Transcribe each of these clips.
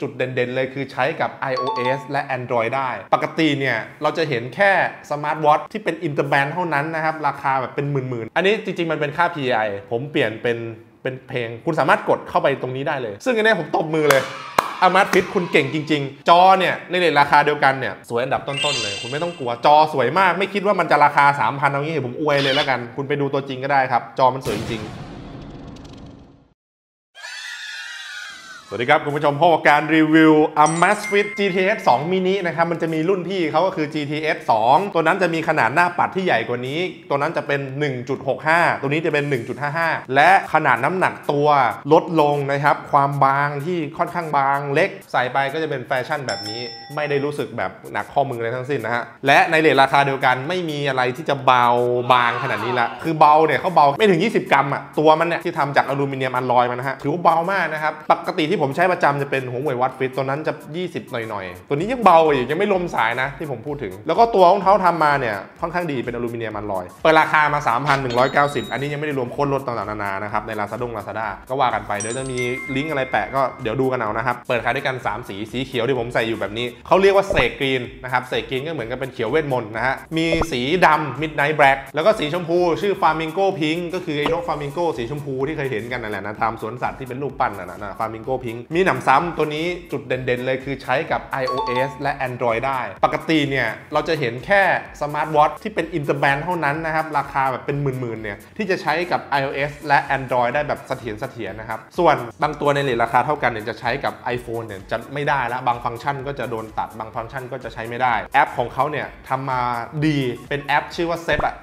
จุดเด่นๆเลยคือใช้กับ iOS และ Android ได้ปกติเนี่ยเราจะเห็นแค่สมาร์ทวอทช์ที่เป็นอินเตอร์แบนด์เท่านั้นนะครับราคาแบบเป็นหมื่นๆอันนี้จริงๆมันเป็นค่า PI ผมเปลี่ยนเป็นเพลงคุณสามารถกดเข้าไปตรงนี้ได้เลยซึ่งอันนี้ผมตบมือเลยAmazfit คุณเก่งจริงๆจอเนี่ยในเรทราคาเดียวกันเนี่ยสวยอันดับต้นๆเลยคุณไม่ต้องกลัวจอสวยมากไม่คิดว่ามันจะราคา 3,000 เอางี้ผมอวยเลยแล้วกันคุณไปดูตัวจริงก็ได้ครับจอมันสวยจริงๆสวัสดีครับคุณผู้ชมพบกับการรีวิว Amazfit GTS 2 mini นะครับมันจะมีรุ่นพี่เขาก็คือ GTS 2 ตัวนั้นจะมีขนาดหน้าปัดที่ใหญ่กว่านี้ตัวนั้นจะเป็น 1.65 ตัวนี้จะเป็น 1.55 และขนาดน้ำหนักตัวลดลงนะครับความบางที่ค่อนข้างบางเล็กใส่ไปก็จะเป็นแฟชั่นแบบนี้ไม่ได้รู้สึกแบบหนักข้อมืออะไรทั้งสิ้นนะฮะและในเรทราคาเดียวกันไม่มีอะไรที่จะเบาบางขนาดนี้ละคือเบาเนี่ยเขาเบาไม่ถึง20 กรัมอ่ะตัวมันเนี่ยที่ทำจากอลูมิเนียมอลลอยมันนะฮะถือว่าเบามากนะครับปกติที่ผมใช้ประจำจะเป็นหัวเว่ยวัดฟิตตัวนั้นจะ20หน่อยๆตัวนี้ยังเบาอีกยังไม่รวมสายนะที่ผมพูดถึงแล้วก็ตัวของเขาทำมาเนี่ยค่อนข้างดีเป็นอลูมิเนียมอลลอยเปิดราคามา 3,190 อันนี้ยังไม่ได้รวมโค้ดลดต่างๆนานานะครับใน Lazada ก็ว่ากันไปเดี๋ยวจะมีลิงก์อะไรแปะก็เดี๋ยวดูกันเอานะครับเปิดขายด้วยกัน3สีเขียวที่ผมใส่อยู่แบบนี้เขาเรียกว่าเสกกรีนนะครับเสกกรีนก็เหมือนกับเป็นเขียวเวทมนต์นะฮะมีสีดำ Midnight Black แล้วก็สีชมพูชื่อ Flamingo Pink ก็คือไอ้นก Flamingo สีชมพูที่เคยเห็นกันนั่นแหละนะตามสวนสัตว์ที่เป็นรูปปั้นนะ Flamingo Pink มีหนำซ้ำตัวนี้จุดเด่นๆเลยคือใช้กับ iOS และ Android ได้ปกติเนี่ยเราจะเห็นแค่สมาร์ทวอทช์ที่เป็นอินเตอร์แบนด์เท่านั้นนะครับราคาแบบเป็นหมื่นๆเนี่ยที่จะใช้กับ iOS และ Android ได้แบบเสถียรนะครับส่วนบางตัวในเรทราคาเท่ากันเนี่ยจะใช้กับ iPhone เนี่ยจะไม่ได้แล้วบางฟังก์ชันก็จะโดนตัดบางฟังก์ชันก็จะใช้ไม่ได้แอปของเขาเนี่ยทำมาดีเป็นแอปชื่อว่า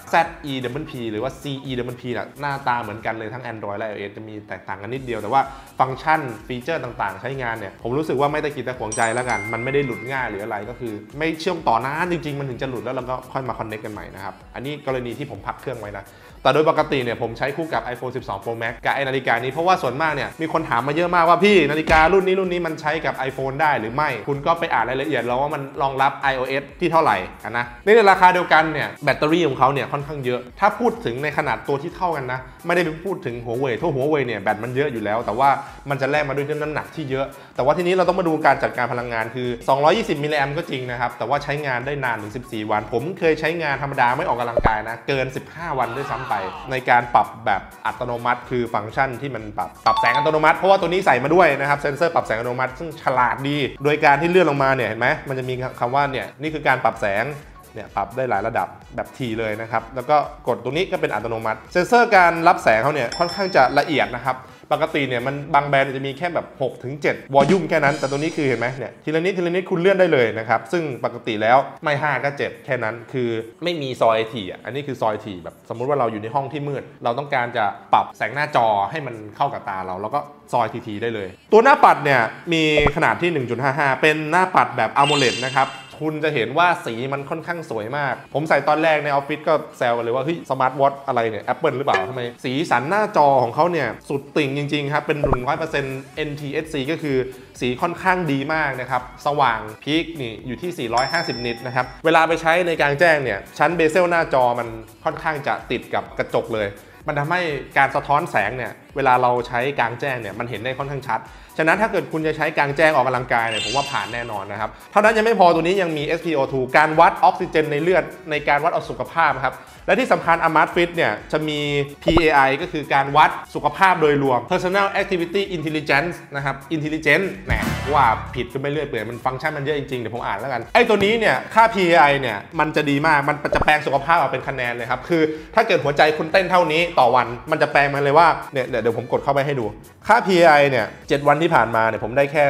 ZEWP หรือว่า CEWP น่ะหน้าตาเหมือนกันเลยทั้ง Android และ iOS จะมีแตกต่างกันนิดเดียวแต่ว่าฟังก์ชันฟีเจอร์ต่างๆใช้งานเนี่ยผมรู้สึกว่าไม่ตะกิดตะขวงใจแล้วกันมันไม่ได้หลุดง่ายหรืออะไรก็คือไม่เชื่อมต่อนานจริงๆมันถึงจะหลุดแล้วเราก็ค่อยมาคอนเนคกันใหม่นะครับอันนี้กรณีที่ผมพักเครื่องไว้นะแต่โดยปกติเนี่ยผมใช้คู่กับ iPhone 12 Pro Max กับไอ้นาฬิกานี้เพราะว่าส่วนมากเนี่ยมีคนถามมาเยอะมากว่าพี่นาฬิการุ่นนี้มันใช้กับ iPhone ได้หรือไม่คุณก็ไปอ่านรายละเอียดแล้วว่ามันรองรับ iOS ที่เท่าไหร่นะในราคาเดียวกันเนี่ยแบตเตอรี่ของเขาเนี่ยค่อนข้างเยอะถ้าพูดถึงในขนาดตัวที่เท่ากันนะไม่ได้ไปพูดถึงหัวเว่ยทั่วหัวเว่ยเนี่ยแบตมันเยอะอยู่แล้วแต่ว่ามันจะแลกมาด้วยน้ำหนักที่เยอะแต่ว่าทีนี้เราต้องมาดูการจัดการพลังงานคือ220มิลลิแอมป์ก็จริงนะครับแต่ว่าใช้งานได้นานถึง14วันผมเคยใช้งานธรรมดาไม่ออกกำลังกายนะเกิน15วันด้วยซ้ำไปในการปรับแบบอัตโนมัติคือฟังก์ชันที่มันปรับแสงอัตโนมัติเพราะว่าตัวนี้ใส่มาด้วยนะครับเซ็นเซอร์ปรับแสงอัตโนมัติซึ่งฉลาดดีโดยการที่เลื่อนลงมาเนี่ยเห็นไหมมันจะมีคำว่าเนี่ยนี่คือการปรับแสงเนี่ยปรับได้หลายระดับแบบทีเลยนะครับแล้วก็กดตรงนี้ก็เป็นอัตโนมัติเซ็นเซอร์การรับแสงเขาเนี่ยค่อนข้างจะละเอียดนะครับปกติเนี่ยมันบางแบรนด์จะมีแค่แบบ6 ถึง 7วอลลุ่มแค่นั้นแต่ตัวนี้คือเห็นไหมเนี่ยทีละนิดคุณเลื่อนได้เลยนะครับซึ่งปกติแล้วไม่5ก็7แค่นั้นคือไม่มีซอยถี่อันนี้คือซอยถี่แบบสมมุติว่าเราอยู่ในห้องที่มืดเราต้องการจะปรับแสงหน้าจอให้มันเข้ากับตาเราแล้วก็ซอยทีได้เลยตัวหน้าปัดเนี่ยมีขนาดที่ 1.55 เป็นหน้าปัดแบบ AMOLED นะครับคุณจะเห็นว่าสีมันค่อนข้ข้างสวยมากผมใส่ตอนแรกในออฟฟิศก็แซวกันเลยว่าเฮ้ยสมาร์ทวอทช์อะไรเนี่ย Apple หรือเปล่าทำไมสีสันหน้าจอของเขาเนี่ยสุดติ่งจริงๆครับเป็น 100% NTSC ก็คือสีค่อนข้างดีมากนะครับสว่างพีคนี่อยู่ที่450นิตนะครับเวลาไปใช้ในกลางแจ้งเนี่ยชั้นเบเซลหน้าจอมันค่อนข้างจะติดกับกระจกเลยมันทำให้การสะท้อนแสงเนี่ยเวลาเราใช้กลางแจ้งเนี่ยมันเห็นได้ค่อนข้างชัดฉะนั้นถ้าเกิดคุณจะใช้กลางแจ้งออกกำลังกายเนี่ยผมว่าผ่านแน่นอนนะครับเท่านั้นยังไม่พอตัวนี้ยังมี SpO2 การวัดออกซิเจนในเลือดในการวัดเอาสุขภาพครับและที่สำคัญ Amazfit เนี่ยจะมี PAI ก็คือการวัดสุขภาพโดยรวม Personal Activity Intelligence นะครับ Intelligence แหมว่าผิดก็ไม่เลื่อยเปื่อยมันฟังก์ชันมันเยอะจริงๆเดี๋ยวผมอ่านแล้วกันไอ้ตัวนี้เนี่ยค่า PAI เนี่ยมันจะดีมากมันจะแปลงสุขภาพออกเป็นคะแนนเลยครับคือถ้าเกิดหัวใจคุณเต้นเท่านี้ต่อวันมันจะแปลงมาเลยว่าเนี่ยเดี๋ยวผมกดเข้าไปให้ดูค่า PAI เนี่ย7วันที่ผ่านมาเนี่ยผมได้แค่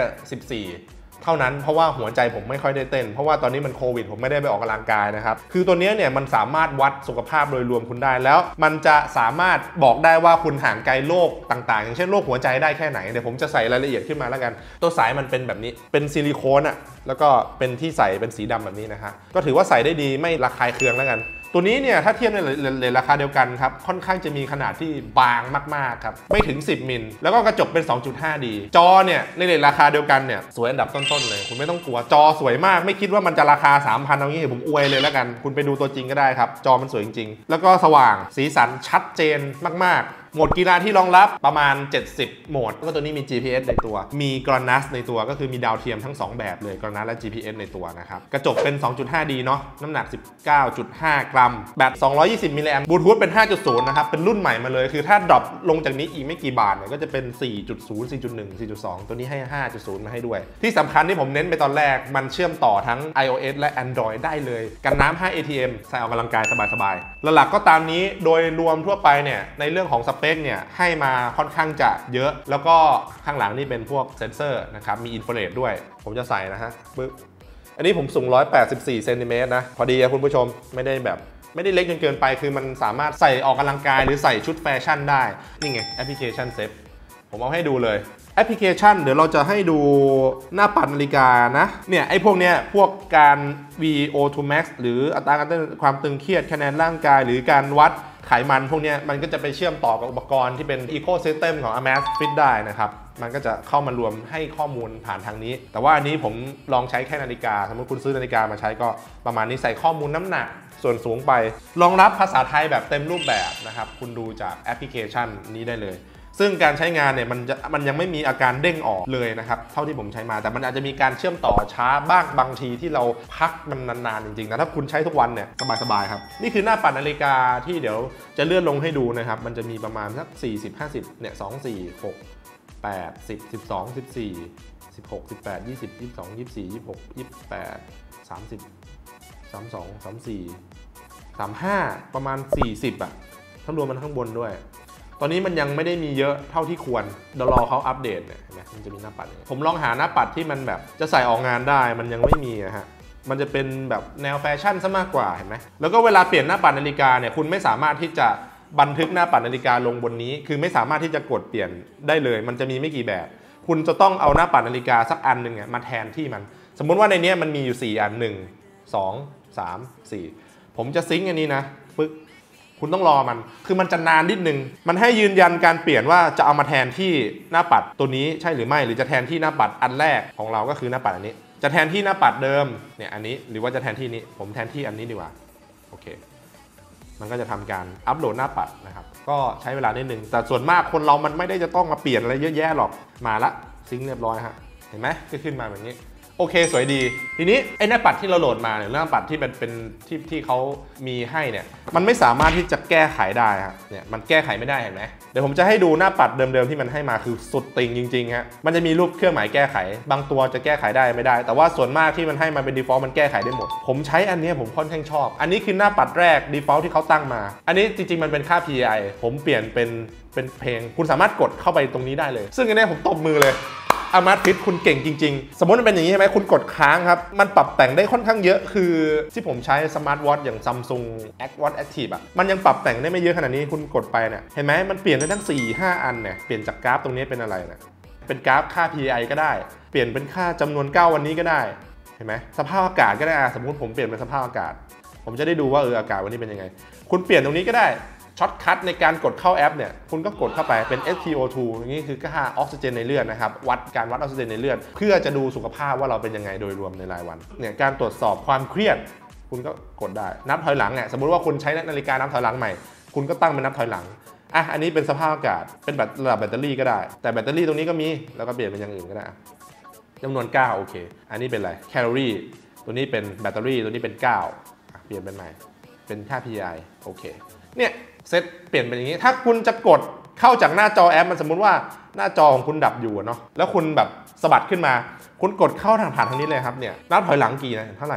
14เท่านั้นเพราะว่าหัวใจผมไม่ค่อยได้เต้นเพราะว่าตอนนี้มันโควิดผมไม่ได้ไปออกกำลังกายนะครับคือตัวนี้เนี่ยมันสามารถวัดสุขภาพโดยรวมคุณได้แล้วมันจะสามารถบอกได้ว่าคุณห่างไกลโรคต่างๆอย่างเช่นโรคหัวใจได้แค่ไหนเดี๋ยวผมจะใส่รายละเอียดขึ้นมาแล้วกันตัวสายมันเป็นแบบนี้เป็นซิลิโคนอ่ะแล้วก็เป็นที่ใส่เป็นสีดำแบบนี้นะครับก็ถือว่าใส่ได้ดีไม่ระคายเคืองแล้วกันตัวนี้เนี่ยถ้าเทียบในราคาเดียวกันครับค่อนข้างจะมีขนาดที่บางมากๆครับไม่ถึง10มิลแล้วก็กระจกเป็น 2.5D จอเนี่ยในราคาเดียวกันเนี่ยสวยอันดับต้นๆเลยคุณไม่ต้องกลัวจอสวยมากไม่คิดว่ามันจะราคา 3,000 เอางี้ผมอวยเลยแล้วกันคุณไปดูตัวจริงก็ได้ครับจอมันสวยจริงๆแล้วก็สว่างสีสันชัดเจนมากๆโหมดกีฬาที่รองรับประมาณ70โหมดก็ตัวนี้มี GPS ในตัวมี GLONASS ในตัวก็คือมีดาวเทียมทั้ง2แบบเลย GLONASS และ GPS ในตัวนะครับกระจกเป็น 2.5D เนาะน้ำหนัก 19.5 กรัมแบต220มิลลิแอมป์บลูทูธเป็น 5.0 นะครับเป็นรุ่นใหม่มาเลยคือถ้าดรอปลงจากนี้อีกไม่กี่บาทเนี่ยก็จะเป็น 4.0 4.1 4.2 ตัวนี้ให้ 5.0 มาให้ด้วยที่สำคัญที่ผมเน้นไปตอนแรกมันเชื่อมต่อทั้ง iOS และ Android ได้เลยกันน้ำ5 ATM ใส่ออกกำลังกายสบายๆหลักๆก็ตามนี้โดยรวมทั่วไปเนี่ยในเรื่องของสเปคเนี่ยให้มาค่อนข้างจะเยอะแล้วก็ข้างหลังนี่เป็นพวกเซนเซอร์นะครับมีอินฟราเรดด้วยผมจะใส่นะฮะปึ๊บอันนี้ผมสูง184เซนติเมตรนะพอดีคุณผู้ชมไม่ได้เล็กจนเกินไปคือมันสามารถใส่ออกกำลังกายหรือใส่ชุดแฟชั่นได้นี่ไงแอปพลิเคชันเซฟผมเอาให้ดูเลยแอปพลิเคชันเดี๋ยวเราจะให้ดูหน้าปัดนาฬิกานะเนี่ยไอ้พวกเนี้ยพวกการ VO2 max หรืออัตราการเต้นความตึงเครียดคะแนนร่างกายหรือการวัดไขมันพวกนี้มันก็จะไปเชื่อมต่อกับอุปกรณ์ที่เป็น Ecosystem ของ Amazfit ได้นะครับมันก็จะเข้ามารวมให้ข้อมูลผ่านทางนี้แต่ว่าอันนี้ผมลองใช้แค่นาฬิกาสมมติคุณซื้อนาฬิกามาใช้ก็ประมาณนี้ใส่ข้อมูลน้ำหนักส่วนสูงไปรองรับภาษาไทยแบบเต็มรูปแบบนะครับคุณดูจากแอปพลิเคชันนี้ได้เลยซึ่งการใช้งานเนี่ยมันยังไม่มีอาการเด้งออกเลยนะครับเท่าที่ผมใช้มาแต่มันอาจจะมีการเชื่อมต่อช้าบ้างบางทีที่เราพักมันนานๆจริงๆนะถ้าคุณใช้ทุกวันเนี่ยสบายๆครับนี่คือหน้าปัดนาฬิกาที่เดี๋ยวจะเลื่อนลงให้ดูนะครับมันจะมีประมาณสัก40-50เนี่ย2 4 6 8 10 12 14 16 18 20 22 24 26 28 30 32 34 35ประมาณ40อ่ะถ้ารวมมันข้างบนด้วยตอนนี้มันยังไม่ได้มีเยอะเท่าที่ควรเดี๋ยวรอเขาอัปเดตเนี่ยเห็นไหมมันจะมีหน้าปัดผมลองหาหน้าปัดที่มันแบบจะใส่ออกงานได้มันยังไม่มีอะฮะมันจะเป็นแบบแนวแฟชั่นซะมากกว่าเห็นไหมแล้วก็เวลาเปลี่ยนหน้าปัดนาฬิกาเนี่ยคุณไม่สามารถที่จะบันทึกหน้าปัดนาฬิกาลงบนนี้คือไม่สามารถที่จะกดเปลี่ยนได้เลยมันจะมีไม่กี่แบบคุณจะต้องเอาหน้าปัดนาฬิกาสักอันหนึ่งเนี่ยมาแทนที่มันสมมุติว่าในนี้มันมีอยู่4อัน1 2 3 4ผมจะซิงค์อันนี้นะปึ๊กคุณต้องรอมันคือมันจะนานนิดนึงมันให้ยืนยันการเปลี่ยนว่าจะเอามาแทนที่หน้าปัดตัวนี้ใช่หรือไม่หรือจะแทนที่หน้าปัดอันแรกของเราก็คือหน้าปัดอันนี้จะแทนที่หน้าปัดเดิมเนี่ยอันนี้หรือว่าจะแทนที่นี้ผมแทนที่อันนี้ดีกว่าโอเคมันก็จะทำการอัปโหลดหน้าปัดนะครับก็ใช้เวลานิดนึงแต่ส่วนมากคนเรามันไม่ได้จะต้องมาเปลี่ยนอะไรเยอะแยะหรอกมาละซิงค์เรียบร้อยฮะเห็นไหมก็ขึ้นมาแบบนี้โอเคสวยดีทีนี้ไอ้หน้าปัดที่เราโหลดมาเนี่ยหน้าปัดที่เป็นที่เขามีให้เนี่ยมันไม่สามารถที่จะแก้ไขได้ครับเนี่ยมันแก้ไขไม่ได้เห็นไหมเดี๋ยวผมจะให้ดูหน้าปัดเดิมๆที่มันให้มาคือสุดติงจริงๆฮะมันจะมีรูปเครื่องหมายแก้ไขบางตัวจะแก้ไขได้ไม่ได้แต่ว่าส่วนมากที่มันให้มาเป็น default มันแก้ไขได้หมดผมใช้อันนี้ผมค่อนข้างชอบอันนี้คือหน้าปัดแรก default ที่เขาตั้งมาอันนี้จริงๆมันเป็นค่า PI ผมเปลี่ยนเป็นเพลงคุณสามารถกดเข้าไปตรงนี้ได้เลยซึ่งอันนี้ผมตบมือเลยAmazfit คุณเก่งจริงๆสมมติมันเป็นอย่างนี้ใช่ไหมคุณกดค้างครับมันปรับแต่งได้ค่อนข้างเยอะคือที่ผมใช้สมาร์ทวอทอย่าง Samsung Watch Active มันยังปรับแต่งได้ไม่เยอะขนาดนี้คุณกดไปเนี่ยเห็นไหมมันเปลี่ยนได้ทั้ง 4-5 อันเนี่ยเปลี่ยนจากกราฟตรงนี้เป็นอะไรเนี่ยเป็นกราฟค่า PI ก็ได้เปลี่ยนเป็นค่าจำนวน9วันนี้ก็ได้เห็นไหมสภาพอากาศก็ได้สมมติผมเปลี่ยนเป็นสภาพอากาศผมจะได้ดูว่าอากาศวันนี้เป็นยังไงคุณเปลี่ยนตรงนี้ก็ได้ช็อตคัทในการกดเข้าแอปเนี่ยคุณก็กดเข้าไปเป็น SpO2 อย่างนี้คือค่าออกซิเจนในเลือดนะครับวัดออกซิเจนในเลือดเพื่อจะดูสุขภาพว่าเราเป็นยังไงโดยรวมในรายวันเนี่ยการตรวจสอบความเครียดคุณก็กดได้นับถอยหลังเนี่ยสมมุติว่าคุณใช้นาฬิกานับถอยหลังใหม่คุณก็ตั้งเป็นนับถอยหลังอันนี้เป็นสภาพอากาศเป็นระดับแบตเตอรี่ก็ได้แต่แบตเตอรี่ตรงนี้ก็มีแล้วก็เปลี่ยนเป็นอย่างอื่นก็ได้จำนวน9โอเคอันนี้เป็นอะไรแคลอรี่ตัวนี้เป็นแบตเตอรี่ตัวนี้เป็น9เปลี่ยนเป็นใหม่เป็นค่า PI โอเคเนี่ยเซตเปลี่ยนเป็นอย่างนี้ถ้าคุณจะกดเข้าจากหน้าจอแอปมันสมมุติว่าหน้าจอของคุณดับอยู่เนาะแล้วคุณแบบสะบัดขึ้นมาคุณกดเข้าทางผ่านทางนี้เลยครับเนี่ยนับถอยหลังกี่นะเท่าไหร่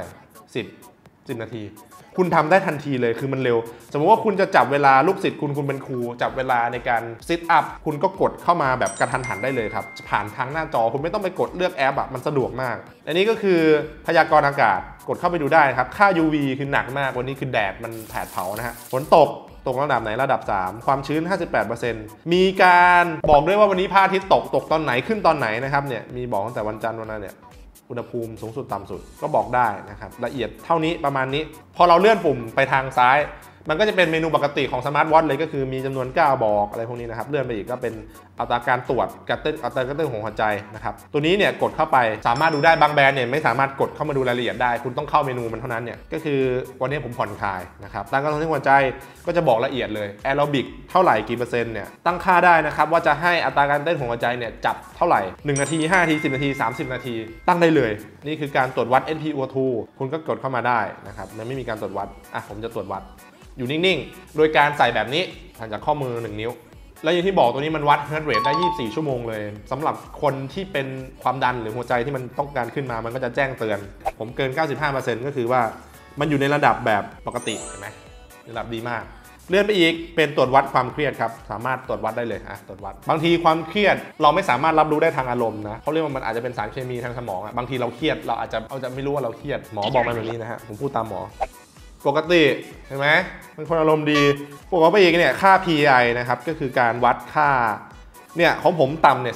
10นาทีคุณทำได้ทันทีเลยคือมันเร็วสมมติว่าคุณจะจับเวลาลูกศิษย์คุณเป็นครูจับเวลาในการซิทอัพคุณก็กดเข้ามาแบบกระทันหันได้เลยครับผ่านทางหน้าจอคุณไม่ต้องไปกดเลือกแอปมันสะดวกมากอันนี้ก็คือพยากรณ์อากาศกดเข้าไปดูได้ครับค่า UV คือหนักมากวันนี้คือแดดมันแผดเผานะฮะฝนตกระดับไหนระดับ3ความชื้น 58% มีการบอกด้วยว่าวันนี้พระอาทิตย์ตกตอนไหนขึ้นตอนไหนนะครับเนี่ยมีบอกตั้งแต่วันจันทร์วันนั้นเนี่ยอุณหภูมิสูงสุดต่ำสุดก็บอกได้นะครับละเอียดเท่านี้ประมาณนี้พอเราเลื่อนปุ่มไปทางซ้ายมันก็จะเป็นเมนูปกติของสมาร์ทวอทเลยก็คือมีจำนวน9บอกอะไรพวกนี้นะครับเลื่อนไปอีกก็เป็นอัตราการตรวจอัตรากระตุ้นของหัวใจนะครับตัวนี้เนี่ยกดเข้าไปสามารถดูได้บางแบรนด์เนี่ยไม่สามารถกดเข้ามาดูรายละเอียดได้คุณต้องเข้าเมนูมันเท่านั้นเนี่ยก็คือวันนี้ผมผ่อนคลายนะครับตั้งกระตุ้นหัวใจก็จะบอกละเอียดเลยแอโรบิกเท่าไหร่กี่เปอร์เซ็นต์เนี่ยตั้งค่าได้นะครับว่าจะให้อัตราการเต้นของหัวใจเนี่ยจับเท่าไหร่1นาที5นาที10นาที30นาทีตั้งได้เลยนี่คือการตรวจวัด SpO2 คุณก็กดเข้ามาได้นะครับมันไม่มีการตรวจวัดผมจะตรวจวัดอยู่นิ่งๆโดยการใส่แบบนี้ห่างจากข้อมือ1นิ้วแล้วอย่างที่บอกตัวนี้มันวัด heart rate ได้24ชั่วโมงเลยสำหรับคนที่เป็นความดันหรือหัวใจที่มันต้องการขึ้นมามันก็จะแจ้งเตือนผมเกิน 95% ก็คือว่ามันอยู่ในระดับแบบปกติเห็นไหมระดับดีมากเลื่อนไปอีกเป็นตรวจวัดความเครียดครับสามารถตรวจวัดได้เลยตรวจวัดบางทีความเครียดเราไม่สามารถรับรู้ได้ทางอารมณ์นะเขาเรียกว่ามันอาจจะเป็นสารเคมีทางสมองบางทีเราเครียดเราอาจจะไม่รู้ว่าเราเครียดหมอบอกมาแบบนี้นะฮะผมพูดตามหมอปกติเห็นไหมเป็นคนอารมณ์ดีปกติอีกเนี่ยค่า PI นะครับก็คือการวัดค่าเนี่ยของผมต่ำเนี่ย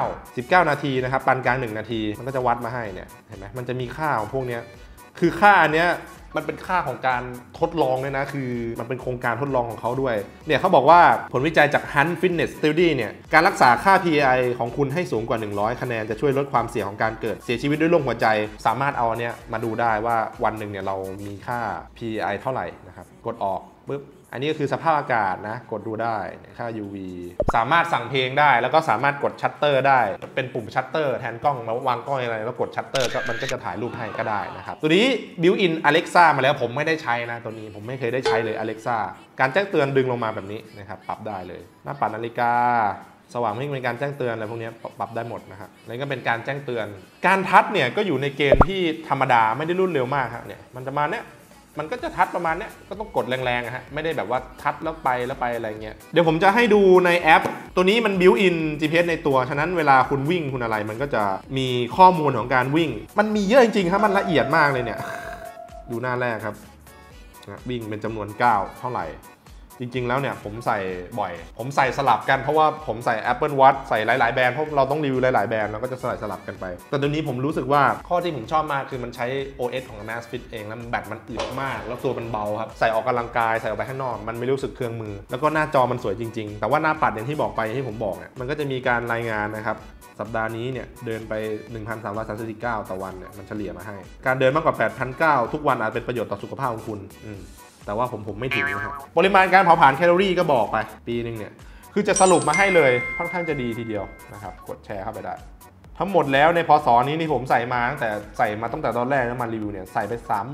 19นาทีนะครับปานกลาง1นาทีมันก็จะวัดมาให้เนี่ยเห็นไหมมันจะมีค่าของพวกนี้คือค่าอันเนี้ยมันเป็นค่าของการทดลองเลยนะคือมันเป็นโครงการทดลองของเขาด้วยเนี่ยเขาบอกว่าผลวิจัยจาก Hunt Fitness Study เนี่ยการรักษาค่า PI ของคุณให้สูงกว่า100คะแนนจะช่วยลดความเสี่ยงของการเกิดเสียชีวิตด้วยโรคหัวใจสามารถเอาอันเนี้ยมาดูได้ว่าวันหนึ่งเนี่ยเรามีค่า PI เท่าไหร่นะครับกดออกปุ๊บอันนี้ก็คือสภาพอากาศนะกดดูได้ค่า UV สามารถสั่งเพลงได้แล้วก็สามารถกดชัตเตอร์ได้เป็นปุ่มชัตเตอร์แทนกล้องแล้ววางกล้องอะไรแล้วกดชัตเตอร์ก็มันก็จะถ่ายรูปให้ก็ได้นะครับตัวนี้ built-in Alexa มาแล้วผมไม่ได้ใช้นะตัวนี้ผมไม่เคยได้ใช้เลย Alexa การแจ้งเตือนดึงลงมาแบบนี้นะครับปรับได้เลยหน้าปัดนาฬิกาสว่างไม่มีการแจ้งเตือนอะไรพวกนี้ปรับได้หมดนะครับแล้วก็เป็นการแจ้งเตือนการทัชเนี่ยก็อยู่ในเกณฑ์ที่ธรรมดาไม่ได้รุ่นเร็วมากครับเนี่ยมันจะมาเนี้ยมันก็จะทัชประมาณนี้ก็ต้องกดแรงๆฮะไม่ได้แบบว่าทัชแล้วไปอะไรเงี้ยเดี๋ยวผมจะให้ดูในแอปตัวนี้มัน built in GPS ในตัวฉะนั้นเวลาคุณวิ่งคุณอะไรมันก็จะมีข้อมูลของการวิ่งมันมีเยอะจริงๆครับมันละเอียดมากเลยเนี่ยดูหน้าแรกครับวิ่งเป็นจำนวน9เท่าไหร่จริงๆแล้วเนี่ยผมใส่บ่อยผมใส่สลับกันเพราะว่าผมใส่ Apple Watch ใส่หลายๆแบรนด์เพราะเราต้องรีวิวหลายๆแบรนด์เราก็จะสลับกันไปแต่ตัวนี้ผมรู้สึกว่าข้อที่ผมชอบมากคือมันใช้ OS ของ Amazfit เองแล้วแบตมันอึดมากแล้วตัวมันเบาครับใส่ออกกำลังกายใส่ออกไปข้างนอกมันไม่รู้สึกเครื่องมือแล้วก็หน้าจอมันสวยจริงๆแต่ว่าหน้าปัดอย่างที่บอกไปที่ผมบอกเนี่ยมันก็จะมีการรายงานนะครับสัปดาห์นี้เนี่ยเดินไป 1,339 ต่อวันเนี่ยมันเฉลี่ยมาให้การเดินมากกว่า 8,900 ทุกวันอาจเป็นประโยชน์ต่อสุขภาพของคุณแต่ว่าผมไม่ถึงนะครับปริมาณการเผาผลาญแคลอรี่ก็บอกไปปีนึงเนี่ยคือจะสรุปมาให้เลยค่อนข้างจะดีทีเดียวนะครับกดแชร์เข้าไปได้ทั้งหมดแล้วในพศนี้ที่ผมใส่มาตั้งแต่ตอนแรกแล้วมารีวิวเนี่ยใส่ไป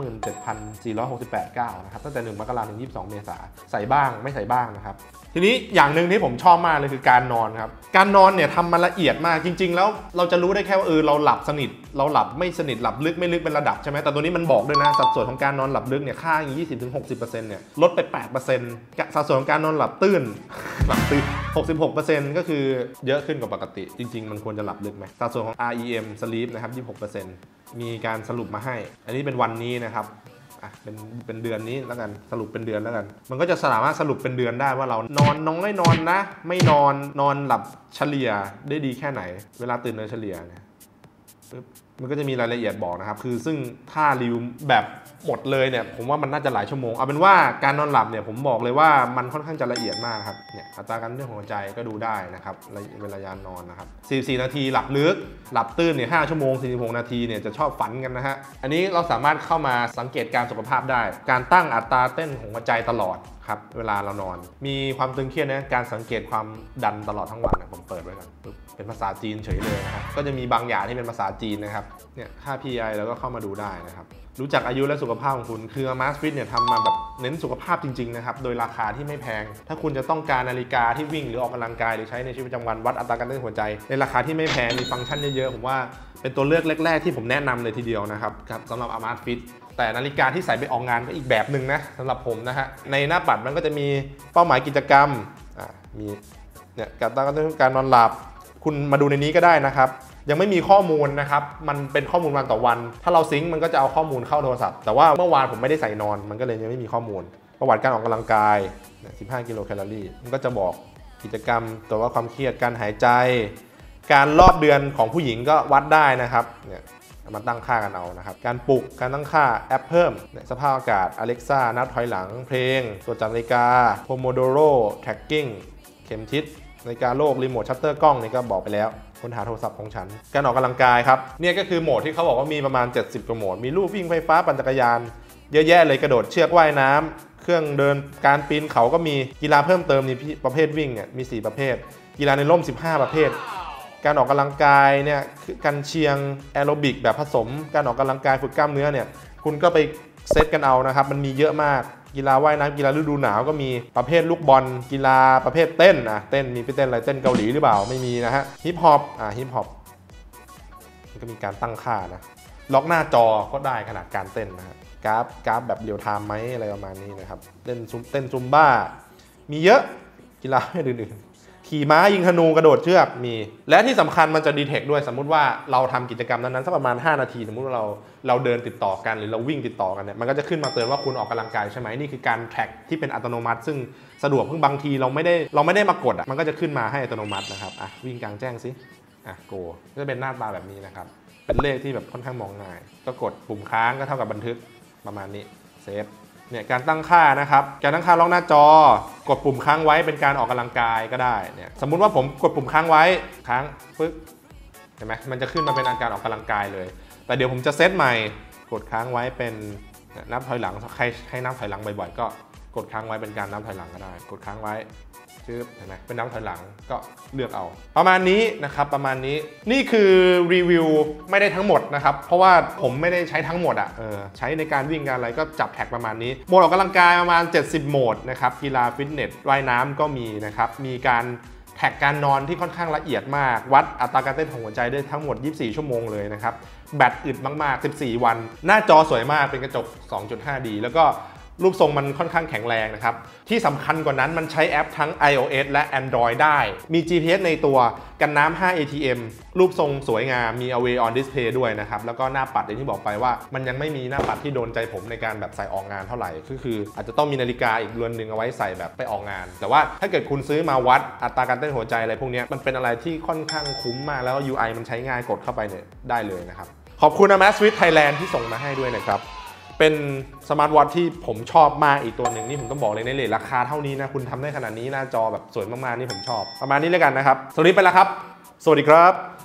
37,468 ก้าวนะครับตั้งแต่1 มกราคมถึง 22 เมษายนใส่บ้างไม่ใส่บ้างนะครับทีนี้อย่างหนึ่งที่ผมชอบมากเลยคือการนอนครับการนอนเนี่ยทำมาละเอียดมากจริงๆแล้วเราจะรู้ได้แค่ว่าเราหลับสนิทเราหลับไม่สนิทหลับลึกไม่ลึกเป็นระดับใช่ไหมแต่ตัวนี้มันบอกด้วยนะสัดส่วนของการนอนหลับลึกเนี่ยค่าอย่าง 20-60% เนี่ยลดไป 8% สัดส่วนของการนอนหลับตื้น 66% ก็คือเยอะขึ้นกว่าปกติจริงๆมันควรจะหลับลึกไหมสัดส่วนของ REM sleep นะครับ 26% มีการสรุปมาให้อันนี้เป็นวันนี้นะครับเป็นเดือนนี้แล้วกันสรุปเป็นเดือนแล้วกันมันก็จะสามารถสรุปเป็นเดือนได้ว่าเรานอนน้อยนอนนะไม่นอนหลับเฉลี่ยได้ดีแค่ไหนเวลาตื่นโดยเฉลี่ยเนี่ยมันก็จะมีรายละเอียดบอกนะครับคือซึ่งถ้ารีวิวแบบหมดเลยเนี่ยผมว่ามันน่าจะหลายชั่วโมงเอาเป็นว่าการนอนหลับเนี่ยผมบอกเลยว่ามันค่อนข้างจะละเอียดมากครับเนี่ยอัตราการเต้นของหัวใจก็ดูได้นะครับเวลายานอนนะครับ44นาทีหลับลึกหลับตื่นเนี่ย5ชั่วโมง46นาทีเนี่ยจะชอบฝันกันนะฮะอันนี้เราสามารถเข้ามาสังเกตการสุขภาพได้การตั้งอัตราเต้นของหัวใจตลอดครับเวลาเรานอนมีความตึงเครียดนะการสังเกตความดันตลอดทั้งวันนะผมเปิดไว้ก่อนเป็นภาษาจีนเฉยเลยนะครับก็จะมีบางอย่างที่เป็นภาษาจีนนะครับเนี่ยค่า PI แล้วก็เข้ามาดูได้นะครับรู้จักอายุและสุขภาพของคุณคือ Amazfit เนี่ยทำมาแบบเน้นสุขภาพจริงๆนะครับโดยราคาที่ไม่แพงถ้าคุณจะต้องการนาฬิกาที่วิ่งหรือออกกำลังกายหรือใช้ในชีวิตประจำวันวัดอัตราการเต้นหัวใจในราคาที่ไม่แพงมีฟังก์ชันเยอะๆผมว่าเป็นตัวเลือกแรกๆที่ผมแนะนำเลยทีเดียวนะครับสำหรับ Amazfit แต่นาฬิกาที่ใส่ไปออกงานก็อีกแบบหนึ่งนะสำหรับผมนะฮะในหน้าปัดมันก็จะมีเป้าหมายกิจกรรมมีเนี่ยการนอนหลับคุณมาดูในนี้ก็ได้นะครับยังไม่มีข้อมูลนะครับมันเป็นข้อมูลวันต่อวันถ้าเราซิงค์มันก็จะเอาข้อมูลเข้าโทรศัพท์แต่ว่าเมื่อวานผมไม่ได้ใส่นอนมันก็เลยยังไม่มีข้อมูลประวัติการออกกำลังกาย15 กิโลแคลอรี่มันก็จะบอกกิจกรรมตัวว่าความเครียดการหายใจการรอบเดือนของผู้หญิงก็วัดได้นะครับเนี่ยมาตั้งค่ากันเอานะครับการปลุกการตั้งค่าแอปเพิ่มสภาพอากาศ Alexa นับถอยหลังเพลงตรวจจับนาฬิกา Pomodoro Tracking เข็มทิศนาฬิกาโลกรีโมทชัตเตอร์กล้องนี่ก็บอกไปแล้วค้นหาโทรศัพท์ของฉันการออกกำลังกายครับเนี่ยก็คือโหมดที่เขาบอกว่ามีประมาณ70กว่าโหมดมีลู่วิ่งไฟฟ้าปั่นจักรยานเยอะแยะเลยกระโดดเชือกว่ายน้ำเครื่องเดินการปีนเขาก็มีกีฬาเพิ่มเติมมีประเภทวิ่งเนี่ยมี4ประเภทกีฬาในร่ม15ประเภทการออกกำลังกายเนี่ยกันเชียงแอโรบิกแบบผสมการออกกำลังกายฝึกกล้ามเนื้อเนี่ยคุณก็ไปเซตกันเอานะครับมันมีเยอะมากกีฬาว่ายน้ำกีฬาฤดูหนาวก็มีประเภทลูกบอลกีฬาประเภทเต้นเต้นมีไปเต้นอะไรเต้นเกาหลีหรือเปล่าไม่มีนะฮะฮิปฮอปฮิปฮอปมันก็มีการตั้งค่านะล็อกหน้าจอก็ได้ขนาดการเต้นนะฮะกราฟแบบเรียลไทม์ไหมอะไรประมาณนี้นะครับเต้นซุมบ้ามีเยอะกีฬาอื่นๆขี่ม้ายิงธนูกระโดดเชือกมีและที่สำคัญมันจะดีเทคด้วยสมมุติว่าเราทำกิจกรรมนั้นๆสักประมาณ5นาทีสมมุติว่าเราเดินติดต่อกันหรือเราวิ่งติดต่อกันเนี่ยมันก็จะขึ้นมาเตือนว่าคุณออกกำลังกายใช่ไหมนี่คือการแท็กที่เป็นอัตโนมัติซึ่งสะดวกเพิ่งบางทีเราไม่ได้มากดมันก็จะขึ้นมาให้อัตโนมัตินะครับวิ่งกลางแจ้งสิโกก็จะเป็นหน้าตาแบบนี้นะครับเป็นเลขที่แบบค่อนข้างมองง่ายก็กดปุ่มค้างก็เท่ากับบันทึกประมาณนี้เซฟเนี่ยการตั้งค่านะครับการตั้งค่าล็อกหน้าจอกดปุ่มค้างไว้เป็นการออกกำลังกายก็ได้เนี่ยสมมุติว่าผมกดปุ่มค้างไว้ค้างปึ๊บเห็นไหมมันจะขึ้นมาเป็นการออกกำลังกายเลยแต่เดี๋ยวผมจะเซตใหม่กดค้างไว้เป็นนับถอยหลังใครให้นับถอยหลังบ่อยๆก็กดค้างไว้เป็นการนับถอยหลังก็ได้กดค้างไว้เห็นไหมเป็นนับถอยหลังก็เลือกเอาประมาณนี้นะครับประมาณนี้นี่คือรีวิวไม่ได้ทั้งหมดนะครับเพราะว่าผมไม่ได้ใช้ทั้งหมดใช้ในการวิ่งการอะไรก็จับแท็กประมาณนี้โหมดออกกำลังกายประมาณ70โหมดนะครับกีฬาฟิตเนสว่ายน้ำก็มีนะครับมีการแท็กการนอนที่ค่อนข้างละเอียดมากวัดอัตราการเต้นของหัวใจได้ทั้งหมด24ชั่วโมงเลยนะครับแบตอึดมากๆ14วันหน้าจอสวยมากเป็นกระจก 2.5D แล้วก็รูปทรงมันค่อนข้างแข็งแรงนะครับที่สำคัญกว่านั้นมันใช้แอปทั้ง iOS และ Android ได้มี GPS ในตัวกันน้ำ 5 ATM รูปทรงสวยงามมี Away on Display ด้วยนะครับแล้วก็หน้าปัดอย่างที่บอกไปว่ามันยังไม่มีหน้าปัดที่โดนใจผมในการแบบใส่ออกงานเท่าไหร่คืออาจจะต้องมีนาฬิกาอีกเรือนหนึ่งเอาไว้ใส่แบบไปออกงานแต่ว่าถ้าเกิดคุณซื้อมาวัดอัตราการเต้นหัวใจอะไรพวกนี้มันเป็นอะไรที่ค่อนข้างคุ้มมากแล้ว UI มันใช้ง่ายกดเข้าไปเนี่ยได้เลยนะครับขอบคุณ Amazfit Thailand ที่ส่งมาให้ด้วยนะครับเป็นสมาร์ทวอทช์ที่ผมชอบมากอีกตัวหนึ่งนี่ผมต้องบอกเลยในเรทราคาเท่านี้นะคุณทำได้ขนาดนี้หน้าจอแบบสวยมากๆนี่ผมชอบประมาณนี้แล้วกันนะครับสวัสดีไปแล้วครับสวัสดีครับ